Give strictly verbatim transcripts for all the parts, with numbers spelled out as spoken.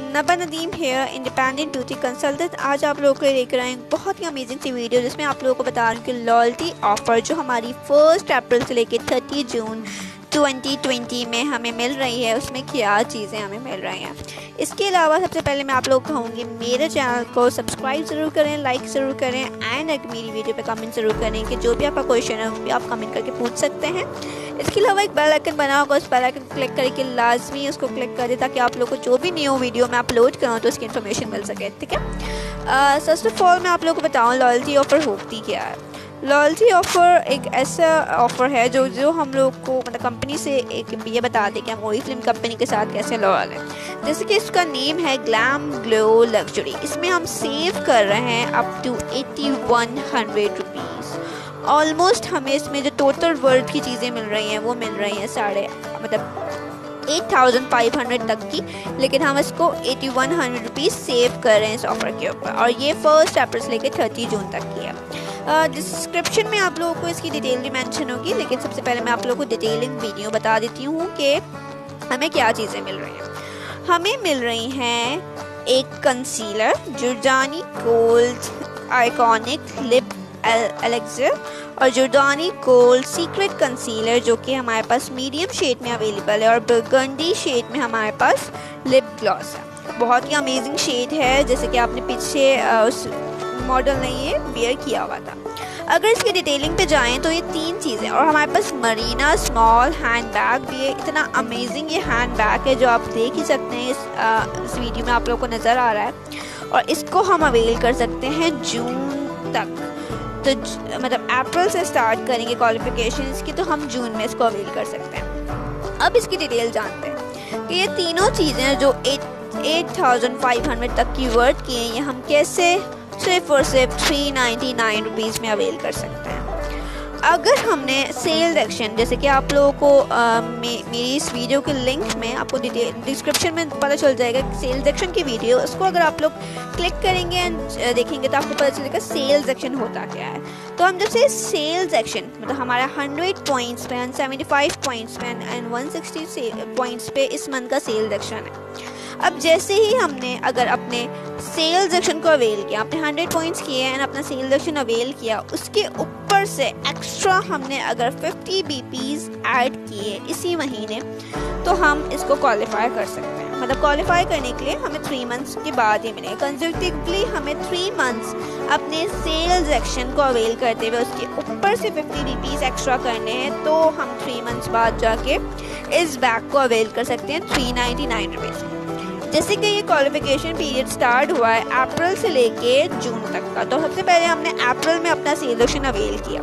नबा Nadeem here independent beauty consultant. आज आप लोगों को लेकर आए बहुत ही अमेजिंग सी वीडियो जिसमें आप लोगों को बता रही हूँ कि लॉयल्टी ऑफर जो हमारी फर्स्ट अप्रैल से लेकर थर्टी जून ट्वेंटी ट्वेंटी में हमें मिल रही है उसमें क्या चीज़ें हमें मिल रही हैं। इसके अलावा सबसे पहले मैं आप लोग कहूँगी मेरे चैनल को सब्सक्राइब ज़रूर करें, लाइक ज़रूर करें एंड एक मेरी वीडियो पे कमेंट ज़रूर करें कि जो भी आपका क्वेश्चन है वो भी आप कमेंट करके पूछ सकते हैं। इसके अलावा एक बेल आइकन बना होगा, उस बेल आइकन को क्लिक करके लाजमी उसको क्लिक करें ताकि आप लोग को जो भी न्यू वीडियो मैं अपलोड करूँ तो उसकी इन्फॉर्मेशन मिल सके। ठीक है, फर्स्ट ऑफ ऑल मैं आप लोग को बताऊँ लॉयल्टी ऑफ़र होती क्या है। लॉयल्टी ऑफ़र एक ऐसा ऑफ़र है जो जो हम लोग को मतलब कंपनी से एक ये बता दे कि हम ओरिफ्लेम कंपनी के साथ कैसे लॉयल हैं। जैसे कि इसका नेम है ग्लैम ग्लो लग्जरी। इसमें हम सेव कर रहे हैं up to eighty one hundred rupees. Almost हमें इसमें जो टोटल वर्थ की चीज़ें मिल रही हैं वो मिल रही हैं साढ़े मतलब एट थाउजेंड फाइव हंड्रेड तक की, लेकिन हम इसको eighty one hundred rupees save कर रहे हैं इस ऑफ़र के ऊपर और ये फर्स्ट अप्रैल से लेकर थर्टी जून तक की है। डिस्क्रिप्शन uh, में आप लोगों को इसकी डिटेल भी मेंशन होगी, लेकिन सबसे पहले मैं आप लोगों को डिटेलिंग वीडियो बता देती हूँ कि हमें क्या चीज़ें मिल रही हैं। हमें मिल रही हैं एक concealer Giordani gold iconic lip elixir और जॉर्डानी गोल्ड सीक्रेट कंसीलर जो कि हमारे पास मीडियम शेड में अवेलेबल है और बर्गंडी शेड में हमारे पास लिप ग्लॉस है। बहुत ही अमेजिंग शेड है, जैसे कि आपने पीछे उस मॉडल ने ये वेयर किया हुआ था। अगर इसकी डिटेलिंग पे जाएं तो ये तीन चीज़ें और हमारे पास मरीना स्मॉल हैंड बैग भी है। इतना अमेजिंग ये हैंड बैग है जो आप देख ही सकते हैं, इस, आ, इस वीडियो में आप लोगों को नज़र आ रहा है और इसको हम अवेल कर सकते हैं जून तक। तो मतलब अप्रैल से स्टार्ट करेंगे क्वालिफिकेशन इसकी, तो हम जून में इसको अवेल कर सकते हैं। अब इसकी डिटेल जानते हैं कि ये तीनों चीज़ें जो eight eight thousand five hundred तक की वर्थ की हैं ये हम कैसे सिर्फ और सिर्फ थ्री नाइन्टी नाइन रुपीज़ में अवेल कर सकते हैं। अगर हमने सेल सेक्शन, जैसे कि आप लोगों को आ, मे, मेरी इस वीडियो के लिंक में आपको डिस्क्रिप्शन में पता चल जाएगा कि सेल सेक्शन की वीडियो, उसको अगर आप लोग क्लिक करेंगे एंड देखेंगे तो आपको पता चलेगा सेल सेक्शन होता क्या है। तो हम जब से सेल सेक्शन मतलब हमारा हंड्रेड पॉइंट्स पे एंड सेवेंटी फाइव पॉइंट्स पे एंड वन सिक्सटी पॉइंट्स पे इस मंथ का सेल सेक्शन है। अब जैसे ही हमने अगर अपने सेल सेक्शन को अवेल किया, अपने हंड्रेड पॉइंट्स किए एंड अपना सेल सेक्शन अवेल किया, उसके ऊपर से एक्स्ट्रा हमने अगर फिफ्टी बीपीज़ ऐड किए इसी महीने तो हम इसको क्वालिफाई कर सकते हैं। मतलब क्वालिफाई करने के लिए हमें थ्री मंथ्स के बाद ही मिलेगा। कंसेक्यूटिवली हमें थ्री मंथ्स अपने सेल सेक्शन को अवेल करते हुए उसके ऊपर से फिफ्टी बीपीज़ एक्स्ट्रा करने हैं तो हम थ्री मंथ्स बाद जाके इस बैग को अवेल कर सकते हैं थ्री नाइन्टी नाइन रुपीज़। जैसे कि ये क्वालिफिकेशन पीरियड स्टार्ट हुआ है अप्रैल से लेके जून तक का, तो सबसे पहले हमने अप्रैल में अपना सेल सेक्शन अवेल किया।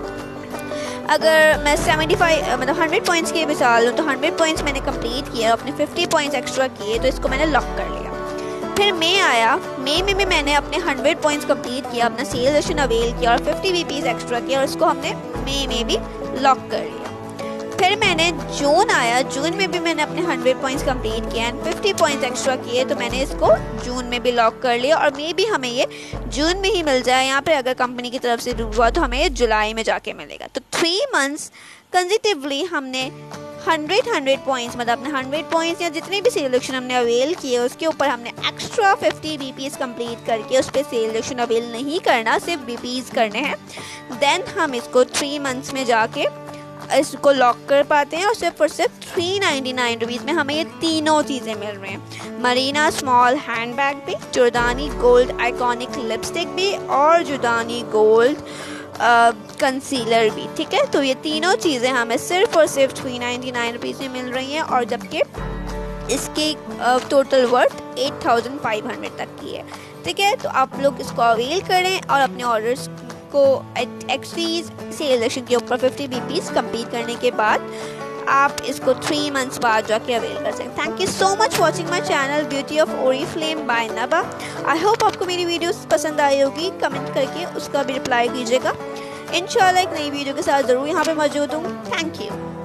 अगर मैं सेवेंटी फाइव मतलब हंड्रेड पॉइंट्स की मिसाल लूँ तो हंड्रेड पॉइंट्स मैंने कंप्लीट किया, अपने फिफ्टी पॉइंट्स एक्स्ट्रा किए तो इसको मैंने लॉक कर लिया। फिर मई आया, मई में भी मैंने अपने हंड्रेड पॉइंट्स कंप्लीट किया, अपना सेल सेक्शन अवेल किया और फिफ्टी बीपीज़ एक्स्ट्रा किया और इसको हमने मई में भी लॉक कर लिया। फिर मैंने जून आया, जून में भी मैंने अपने हंड्रेड पॉइंट्स कंप्लीट किया एंड फिफ्टी पॉइंट्स एक्स्ट्रा किए तो मैंने इसको जून में भी लॉक कर लिया और मे भी हमें ये जून में ही मिल जाए। यहाँ पे अगर कंपनी की तरफ से हुआ तो हमें ये जुलाई में जाके मिलेगा। तो थ्री मंथ्स कंसेक्यूटिवली हमने हंड्रेड हंड्रेड पॉइंट्स मतलब अपने हंड्रेड पॉइंट्स या जितने भी सेल सेक्शन हमने अवेल किए उसके ऊपर हमने एक्स्ट्रा फिफ्टी बीपीज़ कंप्लीट करके उस पर सेल सेक्शन अवेल नहीं करना, सिर्फ बीपीज़ करने हैं। देन हम इसको थ्री मंथ्स में जाके इसको लॉक कर पाते हैं और सिर्फ और सिर्फ थ्री नाइन्टी नाइन रुपीज़ में हमें ये तीनों चीज़ें मिल रही हैं। मरीना स्मॉल हैंड बैग भी, जॉर्डानी गोल्ड आइकॉनिक लिपस्टिक भी और जॉर्डानी गोल्ड कंसीलर भी। ठीक है, तो ये तीनों चीज़ें हमें सिर्फ और सिर्फ थ्री नाइन्टी नाइन रुपीज़ में मिल रही हैं और जबकि इसकी total worth eight thousand five hundred तक की है। ठीक है, तो आप लोग इसको अवेल करें और अपने ऑर्डर्स को एक्सपीज सेल सेक्शन के ऊपर फिफ्टी बीपीज़ कंप्लीट करने के बाद आप इसको थ्री मंथ्स बाद जाके अवेल कर सकते हैं। Thank you so much watching my channel beauty of Oriflame by Naba. I hope आपको मेरी वीडियोस पसंद आई होगी, कमेंट करके उसका भी रिप्लाई कीजिएगा। इंशाल्लाह एक नई वीडियो के साथ ज़रूर यहाँ पे मौजूद हूँ। Thank you.